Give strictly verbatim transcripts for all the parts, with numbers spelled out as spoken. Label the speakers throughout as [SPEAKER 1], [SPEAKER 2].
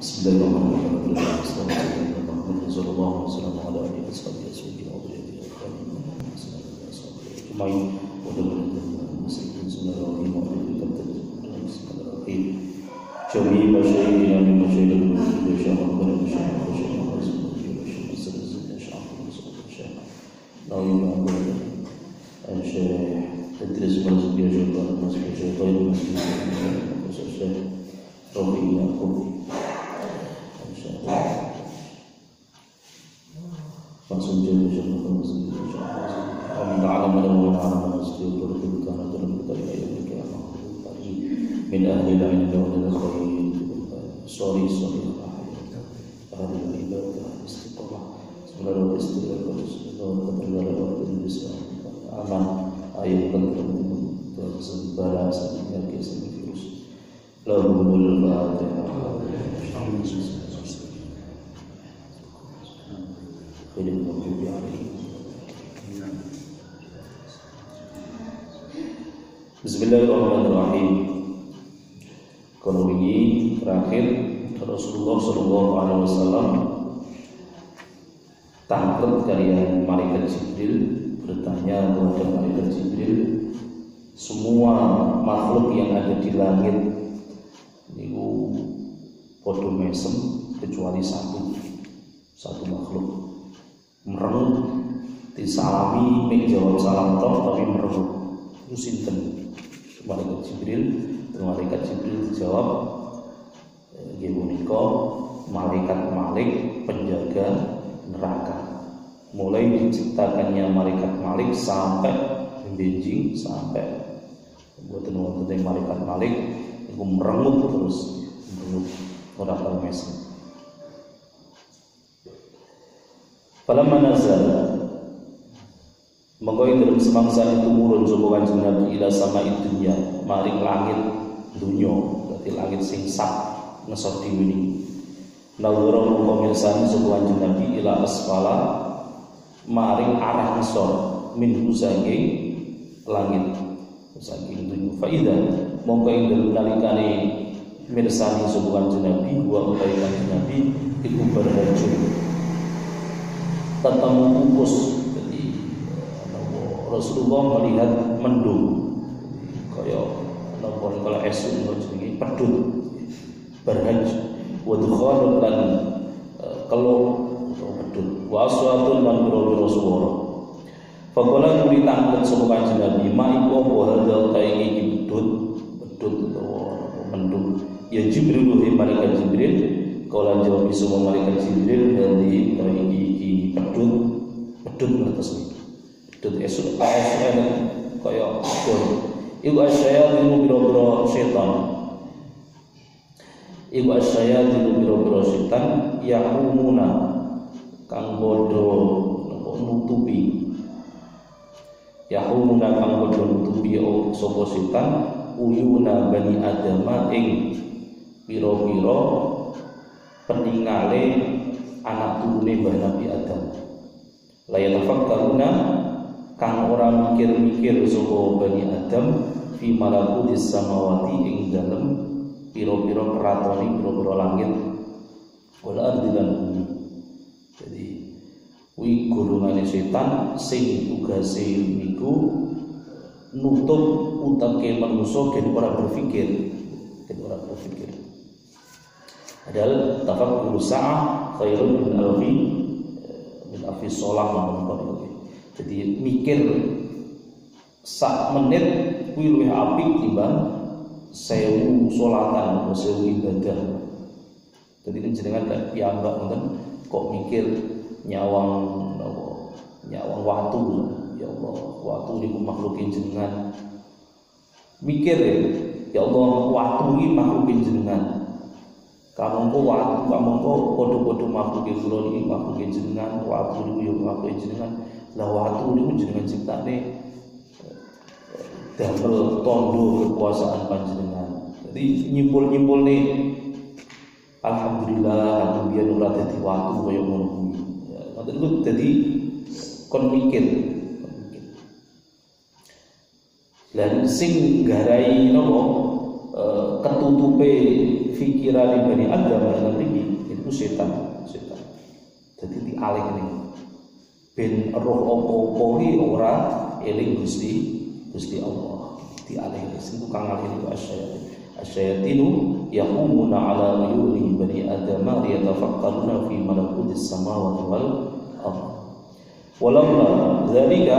[SPEAKER 1] Bismillahirrahmanirrahim. Sallallahu alaihi min ahli al-ilm wal khair. Sorry, sorry. Ahli ibadah istiqamah. Semoga istiqamah semoga bisa aman ayat tertentu tersebar saatnya kisah virus. Lahumul Fatihah. Bismillahirrahmanirrahim. Kalau ini terakhir Rasulullah Shallallahu Alaihi Wasallam tangkap karya malaikat Jibril, bertanya kepada malaikat Jibril, semua makhluk yang ada di langit itu podo mesem kecuali satu satu makhluk merengut disalami mek jawab salam tok tapi merengut itu sinten? Malaikat Jibril. Malaikat Jibril dijawab, nggih punika malaikat Malik penjaga neraka. Mulai diciptakannya malaikat Malik sampai benjing sampai mboten wonten malaikat Malik iku merengut terus merengut ora tau mesem. Falamma nazala monggo ing dalem semangsa itu turun sapa Kanjeng Nabi ila sama dunya maring langit dunya, berarti langit sing sak ngesor dhewe niki. Nawara mongko mirsani sapa Kanjeng Nabi ila asfala maring arah ngesor min saking langit saking dunya. Fa idza mongko ing dalem nalikane mirsani sapa Kanjeng Nabi wa utawi Kanjeng Nabi iku berhajur ketemu pupus. Rasulullah melihat mendung kaya napa kalau esun jenenge pedhut barhaj wa dukhanun lan keluk utawa pedhut wa aswatun lan biro-biro swara. Faqala nuli tanglet sapa Kanjeng Nabi ma iku apa hadal kae iki pedhut pedhut utawa mendung ya Jibril he malaikat Jibril kala jawab sapa malaikat Jibril dari kae iki pedhut pedhut ngertos dut esuk esuk kaya gol iku asya dinu biro-biro setan iku asya dinu biro-biro setan yahumuna kang bodho nutupi yahumuna kang bodho nutupi sapa setan uyuna bani adama ing biro-biro peningale anak turune Mbah Nabi Adam layan fakkaruna kang ora mikir-mikir sapa Bani Adam fi malakutis samawati ing dalem pira-pira keratone pira-pira langit wala ardi lan bumi. Jadi kuwi golongane setan sing tugase niku nutup utake manusa gen ora berpikir, gen ora berpikir. Padahal tafakkur sa'ah khairun min alfi min alfi shalah mongko. Jadi mikir sak menit kuwi luwih apik timbang sewu salatan atau sewu ibadah. Jadi ini jenengan lek piyambak ngoten kok mikir nyawang napa nyawang watu ya Allah watu niku makhlukin jenengan. Mikir ya Allah watu iki makhlukin jenengan. Kamangka watu kamangka padha-padha makhlukin kula niki makhlukin jenengan watu niku ya makhlukin jenengan. Lah waktu niku jenengan ciptane damel tondo kekuasaan panjenengan. Jadi nyimpul-nyimpul nih alhamdulillah aku biyen ora dadi waktu kaya ngono kuwi. Ya, ngoten niku dadi kon mikir. Lan sing garai napa ketutupe fikir pikiran Bani Adam lan iki itu setan, setan. Dadi dialih ini. Ben roh apa-apa iki ora eling Gusti Gusti Allah. Dialih sing tukang alih itu asyayatin. Asyayatinu yaqumuna ala uyuni Bani Adam liyatafakkaruna fi malakutis samawati wal ardh. Walaula dzalika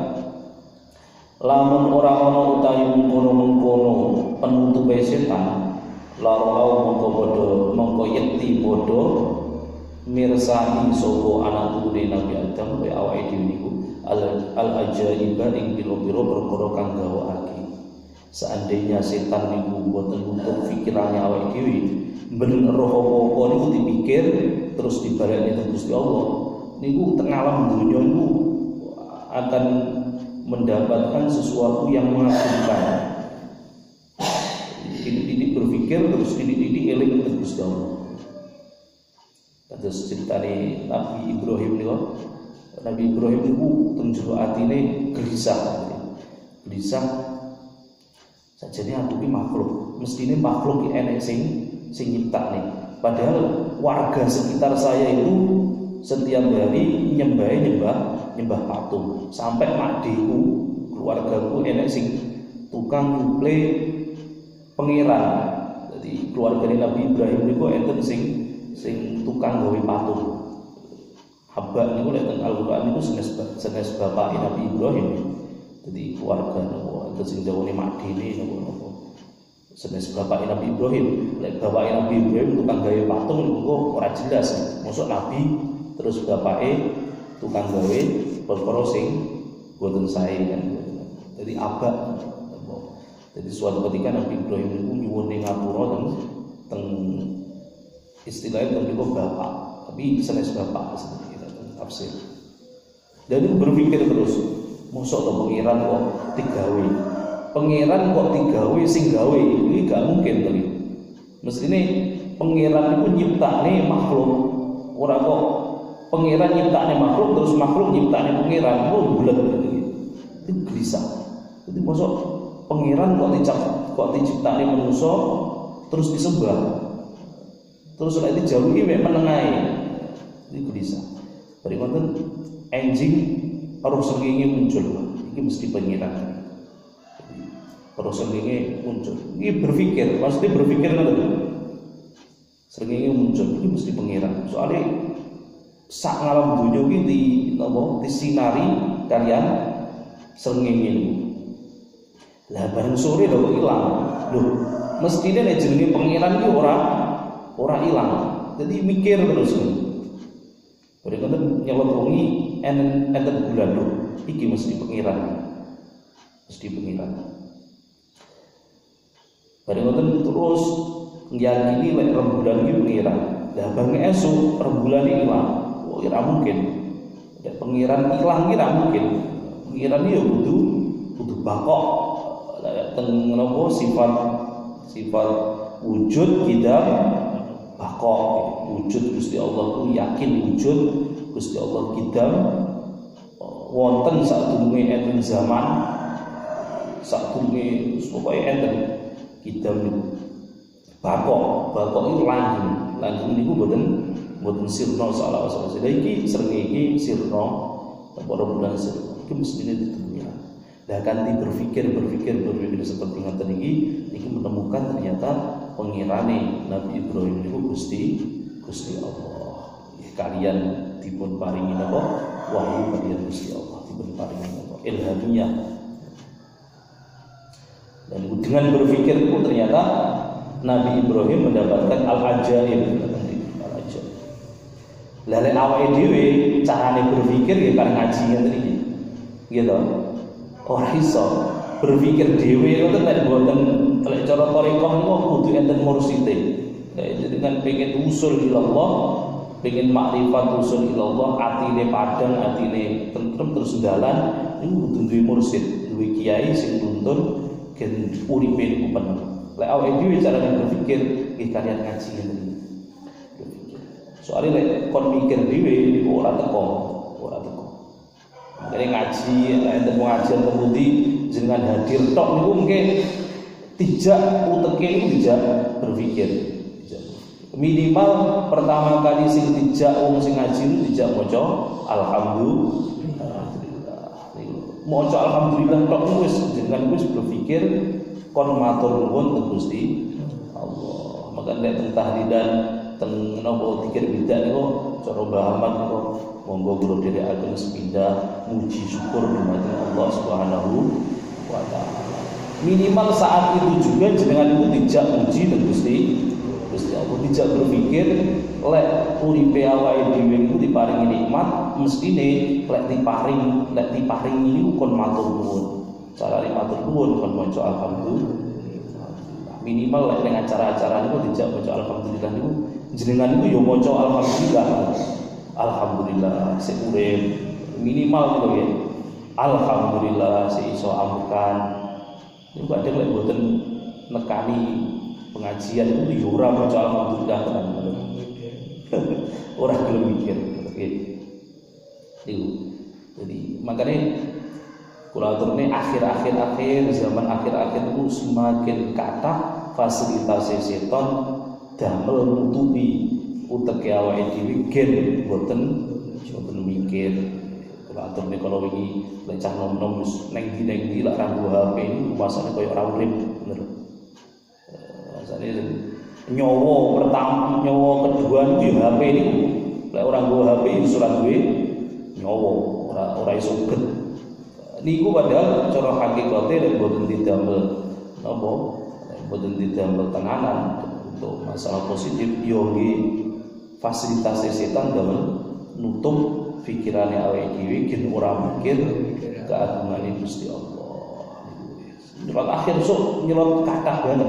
[SPEAKER 1] lamun ora ana utawi mengkono-mengkono penutupe setan larau mongko padha mongko yekti padha mirsani sapa anak turune Nabi Adam wa awake dhewe niku al ajaiba ing pira-pira perkara kang gawakake. Seandainya setan niku mboten nutup pikirane awake dhewe ben roh apa-apa niku dipikir terus dibalekne nang Gusti Allah niku teng alam dunya niku akan mendapatkan sesuatu yang mengagumkan. Ini berpikir terus ini eling terus Allah. Terus ceritane Nabi Ibrahim niku, Nabi Ibrahim niku teng jero atine gelisah. Gelisah sajane aku ki makhluk, mestine makhluk ki enek sing sing nyiptakne. Padahal warga sekitar saya itu setiap hari nyembah nyembah nyembah patung. Sampai makdiku keluargaku enek sing tukang nyuple pangeran. Jadi keluarga Nabi Ibrahim niku enten sing sing tukang gawe patung. Haba niku lek teng Al-Qur'an niku senes senes bapak Nabi Ibrahim. Jadi keluarga niku enten sing jawone makdine niku. Senes bapak Nabi Ibrahim, lek bapak Nabi Ibrahim tukang gawe patung niku ora jelas. Mosok Nabi terus bapake tukang gawe perkara sing boten sae kan. Jadi abak. Jadi suatu ketika Nabi Ibrahim niku nyuwun ning ngapura teng teng istilahnya teng niku bapak, tapi sanes bapak seperti itu tafsir. Dan itu berpikir terus, mosok to pangeran kok digawe. Pangeran kok digawe sing gawe iki gak mungkin to. Mestine pangeran niku nyiptakne makhluk, ora kok pangeran nyiptakne makhluk terus makhluk nyiptakne pangeran. Oh bulet gitu. Itu gelisah. Jadi masuk pangeran kok dicap kok diciptakne manusia terus disembah. Terus lek dijauhi mek menengae. Itu gelisah. Bari wonten enjing roh srengenge muncul. Iki mesti pangeran. Roh srengenge muncul. Iki berpikir, pasti berpikir ngoten. Srengenge muncul iki mesti pangeran. Soalnya sak ngalam dunya iki di napa disinari kalian srengenge niku. Lah bareng sore lho kok ilang. Lho, mestine nek jenenge pangeran iki ora ora ilang. Jadi mikir terus. Ora ngoten nyelot wengi enten enten bulan lho. Iki mesti pangeran. Mesti pangeran. Bareng ngoten terus ngiyakini lek rembulan iki pangeran. Lah bareng esuk rembulan iki ilang. Oh, ora mungkin. Nek pangeran ilang ora mungkin. Pangeran iki ya kudu kudu bakok. Teng napa sifat sifat wujud kita bakok. Wujud Gusti Allah ku yakin wujud Gusti Allah kita wonten sadurunge enten zaman sadurunge supaya enten kita bakok. Bakok itu langgeng. Langgeng niku boten boten sirna salah salah. Iki srengenge iki sirna apa bulan sirna. Iki mestine ditemukan. Lah kanthi berpikir berpikir berpikir seperti ngoten iki iki menemukan ternyata pengirane Nabi Ibrahim niku Gusti Gusti Allah. Kalian dipun paringi napa wahyu kalian Gusti Allah dipun paringi napa ilhamiyah. Dan dengan berpikir itu ternyata Nabi Ibrahim mendapatkan al-ajaib. Al-ajaib. Lah lek awake dhewe carane berpikir ya kan ngaji ngene iki. Gitu. Ora iso berpikir dhewe ngoten nek mboten lek cara thariqah niku kudu enten mursite. Jadi kan pengen usul ilallah, pengen makrifat usul ilallah, atine padang, atine tentrem terus dalan niku kudu duwe mursid, duwe kiai sing nuntun gen uripe niku penuh. Lek awake dhewe carane berpikir nggih kalian ngaji ngene. Soale lek kon mikir dhewe ora teko, ora teko. Makanya ngaji, enten pengajian temuti jenengan hadir tok niku mungkin tidak uteke niku tidak berpikir, tidak Minimal pertama kali sing dijak wong sing ngaji dijak maca alhamdulillah. Maca alhamdulillah tok wis jenengan wis berpikir kon matur nuwun teng Gusti Allah. Maka nek teng tahlilan teng napa dikir bidak niku cara Muhammad niku monggo kula dherekaken sepindah muji syukur dumateng Allah Subhanahu wa taala. Minimal saat itu juga jenengan itu dijak muji teng Gusti Gusti Allah, dijak berpikir lek uripe awake dhewe iku diparingi nikmat, mestine lek diparing lek diparingi niku kon matur nuwun. Cara matur nuwun kon maca alhamdulillah. Minimal lek ning acara-acara niku dijak maca alhamdulillah niku jenengan niku yo maca alhamdulillah. Alhamdulillah sik urip. Minimal niku ya. Alhamdulillah sik iso amukan. Niku kadang lek mboten nekani pengajian itu yo ora maca alhamdulillah tenan. Ora gelem mikir. Itu. Jadi makanya kula aturne akhir-akhir akhir zaman akhir-akhir itu semakin kathah fasilitas seton damel nutupi uteke awake dhewe gen boten boten mikir. Kula aturne kalau wingi lecah nom-nom wis neng ndi neng ndi lak ranggo H P ini masane koyo ora urip bener. Masane nyawa pertama nyawa kedua niku ya H P niku. Lek ora nggo H P iso ora duwe nyawa, ora ora iso get. Niku padahal cara hakikate lek boten didamel napa? Lek boten didamel tenanan untuk masalah positif yo nggih fasilitas setan damel nutup pikirane awake dhewe gen ora mikir keagungane Gusti Allah. Nyelot akhir sok nyelot kathah banget.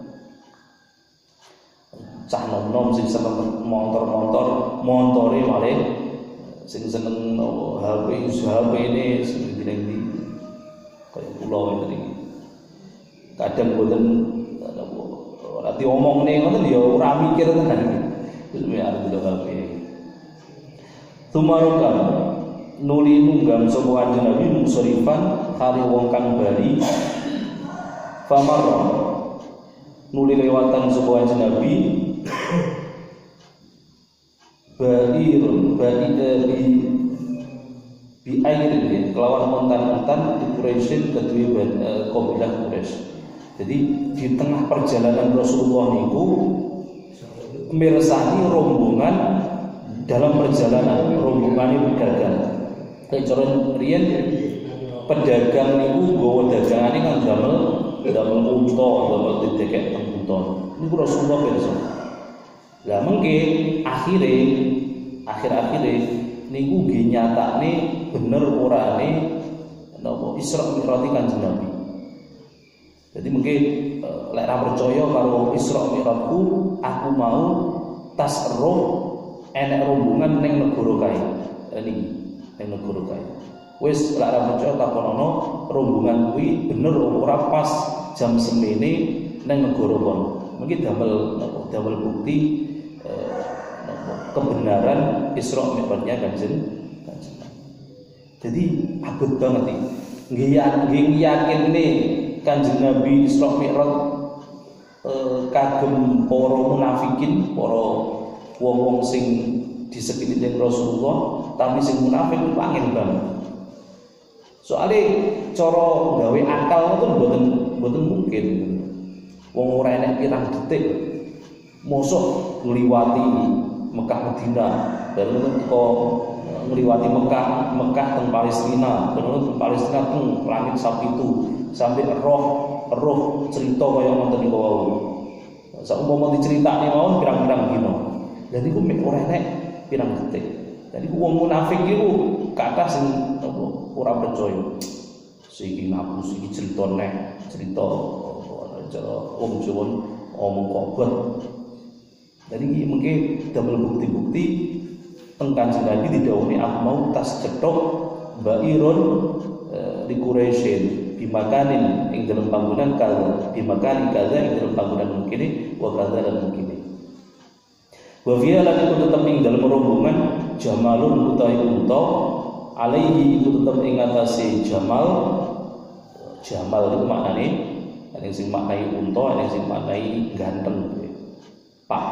[SPEAKER 1] Cah nom-nom sing seneng motor-motor, montore malih sing seneng H P, H P ini sing ndi kaya kula ngene iki. Kadang boten ora diomongne ngoten ya ora mikir tenan. Wis arep H P. Tumarukan nuli nunggam sapa kanjeng Nabi musyrifan kali wong kang bali famar nuli lewatan sapa kanjeng Nabi Bairun Baida bi bi airin kelawan montan-montan di Quraisyin kedua kabilah Quraisy. Jadi di tengah perjalanan Rasulullah niku mirsani rombongan dalam perjalanan rombongan pedagang. Kayak cara riyen pedagang niku nggawa dagangane kan damel damel unta, damel didekek teng unta. Niku Rasulullah pirsa. Lah mengke akhire akhir-akhire niku nggih nyatakne bener orane napa Isra Mi'raj Kanjeng Nabi. Jadi mungkin lek ra percaya karo Isra Mi'rajku, aku mau tas roh enek rombongan ning negara kae. Niki ning negara kae. Wis lek ra percaya takonono rombongan kuwi bener ora pas jam semene ning negara kono. Mungkin damel napa damel bukti kebenaran Isra Mi'rajnya Kanjeng Kanjeng. Jadi abot banget iki. Nggih nggih yakine Kanjeng Nabi Isra Mi'raj eh, kagem para munafikin, para wong-wong sing di sekeliling Rasulullah, tapi sing munafik itu angin banget. Soale cara gawe akal itu mboten mboten mungkin. Wong ora enek pirang detik mosok ngliwati Mekah Madinah, dan kok ngliwati Mekah, Mekah teng Palestina, terus teng Palestina teng langit Sabitu, sampai roh roh cerita kaya ngoten niku wau. Saumpama diceritakne mawon pirang-pirang dina. Dan iku mek ora enek pirang detik. Jadi wong munafik iku kathah sing ora percaya. Siki ngaku siki cerita neh, cerita cara wong Jawa omong kobot. Jadi mungkin double bukti-bukti teng Kanjeng Nabi didhawuhi aku mau tas cetok bairun e, di Quraisyin bimakanin ing dalam bangunan kaza bimakani kaza ing dalam bangunan mungkin wa kaza dan mungkin wa fiya lan iku tetep ing dalam rombongan jamalun utawi unta alaihi itu tetep ing atase jamal jamal itu maknane ana sing maknai unta ana sing maknai ganteng Pak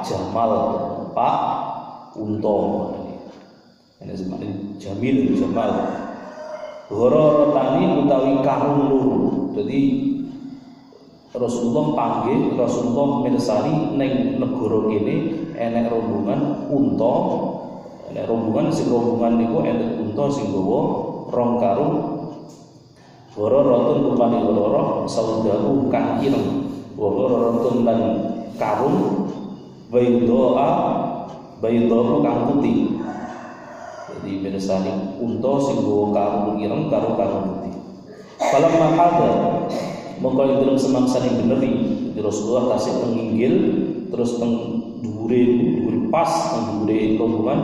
[SPEAKER 1] Jamal, Pak Unto. Ini sebenarnya Jamil Jamal. Hororotani utawi karung loro. Jadi Rasulullah panggil, Rasulullah mirsani neng negara kene enek rombongan unta, enek rombongan sing rombongan niku enek unta sing gawa rong karung. Hororotun rupane hororo saudahu kang ireng. Hororotun lan karung baydoa baydoa kang putih. Jadi mirsani unta sing gawa karung ireng karo karung putih. Kalau mahada mongko dalam semangsa yang beneri di Rasulullah tasik penginggil terus teng dhuwure dhuwure pas teng dhuwure rombongan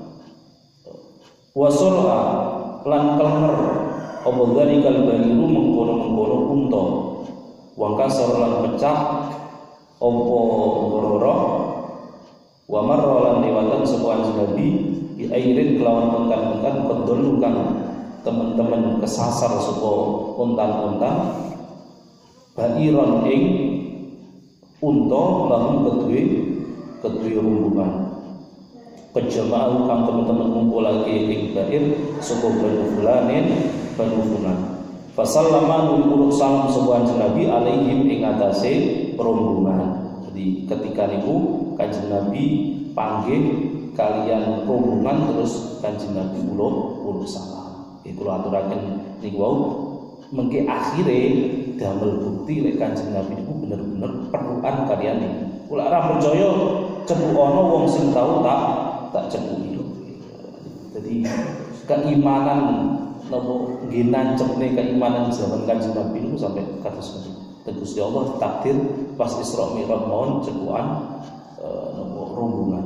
[SPEAKER 1] wasola lan kelenger apa dzalikal baliru mengkono-mengkono unta wangka lan pecah apa gororo wa marra lan liwatan sapa Nabi di airin kelawan untan-untan kedolu kang teman-teman kesasar sapa untan-untan Bairon ing unta lalu kedue kedue rombongan kejamaah kang teman-teman ngumpul lagi ing bair saka Banu Fulanin Banu Fulan fasallama nulul salam sapa Nabi alaihim ing atase rombongan. Jadi ketika niku Kanjeng Nabi panggil kalian rombongan terus Kanjeng Nabi ulo ulo salam. Iku aturaken niku wau mengke akhire damel bukti lek Kanjeng Nabi niku bener-bener perluan kalian iki. Kula ora percaya cepu ana wong sing tau tak tak cepuki. Jadi keimanan napa nggih nancepne keimanan zaman Kanjeng Nabi niku sampai kados ngoten. Gusti Allah takdir pas Isra Mi'raj mawon cepukan napa rombongan.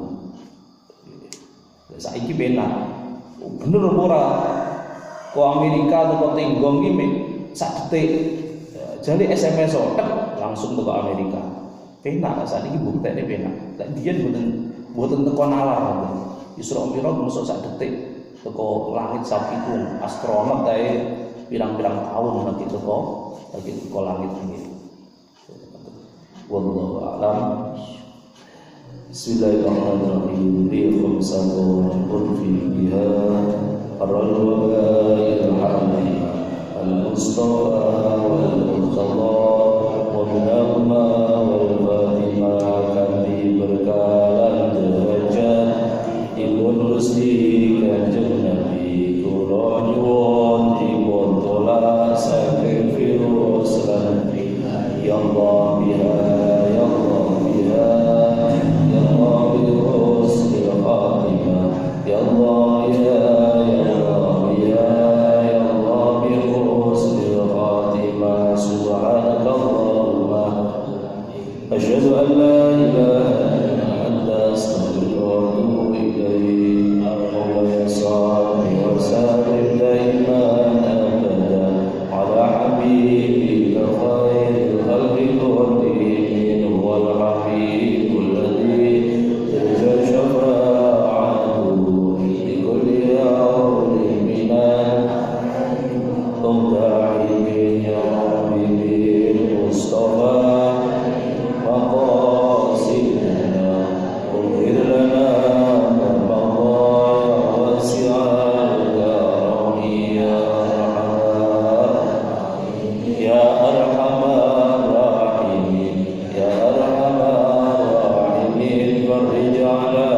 [SPEAKER 1] Saiki penak. Bener apa ora? Ko Amerika atau ko Tenggong iki sak detik jadi S M S tek langsung ke Amerika. Penak saat ini buktene penak. Lek diyen mboten mboten teko nalar. Isra Mi'raj mosok sak detik teko langit sapiku astronot ae pirang-pirang tahun lagi teko lagi teko langit iki. Wallahu a'lam. Bismillahirrahmanirrahim. Rihum sabun fi biha ar-rawail harami al-mustafa wal-murtala wa minahuma wal-fatimah kandi berkalan derajat ibun rusdi Kanjeng Nabi kula nyuwun dipun tolak saking virus lan ya Allah biha ya Allah biha ya Allah virus bil khatimah ya Allah ya أشهد أن لا إله إلا أنت أستغفرك وأتوب إليك اللهم صل وسلم دائما أبدا على حبيبك خير الخلق كلهم هو الحبيب الذي ترجى شفاعته لكل يوم من الداعين يا ربي بالمصطفى فرج على